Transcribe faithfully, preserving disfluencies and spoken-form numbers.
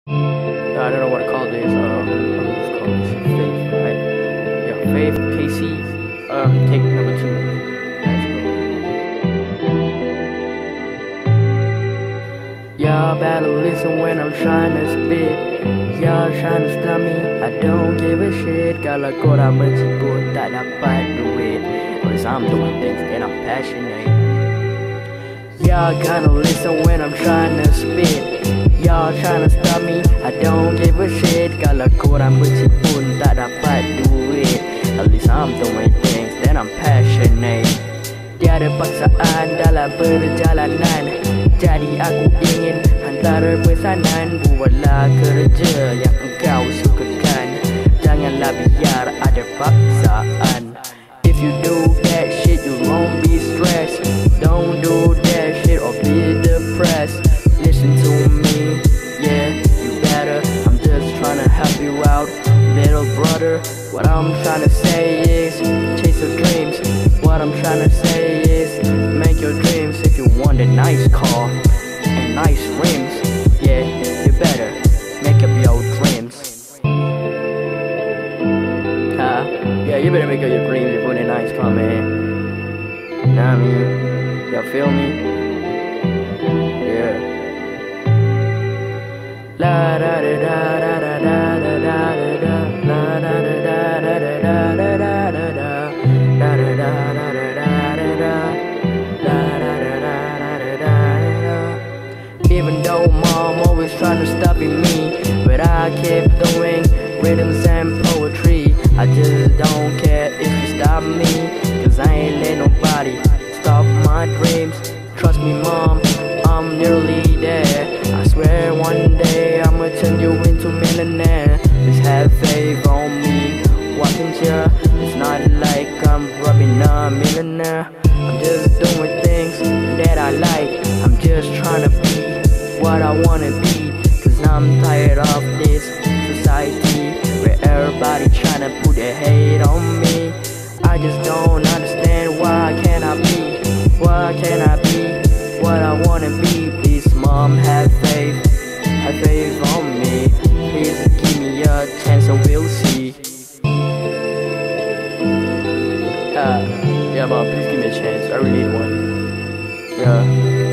I don't know what to call this. Um, it's called Faith, right? Yeah, Faith, K C. Um, take number two. Let's go. Y'all better listen when I'm trying to spit. Y'all trying to stop me, I don't give a shit. Kalau korang bersibuk tak dapat duit, cause I'm doing things that I'm passionate. Y'all gotta listen when I'm trying to spit. Y'all tryna stop me, I don't give a shit. Kalau korang bersibuk tak dapat duit, at least I'm doing things that I'm passionate. Tiada paksaan dalam perjalanan, jadi aku ingin hantar pesanan. Buatlah kerja yang engkau sukakan, janganlah biar ada paksaan. If you do that shit, you won't be stressed. Don't do that shit or be depressed. Listen to me, yeah, you better. I'm just trying to help you out, little brother. What I'm trying to say is, chase your dreams. What I'm trying to say is, make your dreams. If you want a nice car and nice rims, yeah, you better make up your dreams. Huh? Yeah, you better make up your dreams if you want a nice car, man. You know what I mean? Y'all feel me? Yeah. La da da da da da da da da da, la da da da da da da da da da, da da da da da da da da, la da da da da da da. Even though mom always trying to stop me, but I keep doing rhythms and poetry. I just don't care if you stop me, cause I ain't let nobody stop my dreams. Trust me mom, I'm nearly there. I swear one day I'ma turn you into millionaire. Just have faith on me, walking here. It's not like I'm rubbing a millionaire. I'm just doing things that I like. I'm just trying to be what I wanna be, cause I'm tired of this society where everybody trying to put their hate on me. I just don't understand, why can't I be? Why can't I be what I wanna be? Please mom, have faith, have faith on me. Please give me a chance and we'll see. Uh, yeah mom, please give me a chance, I really need one. Yeah.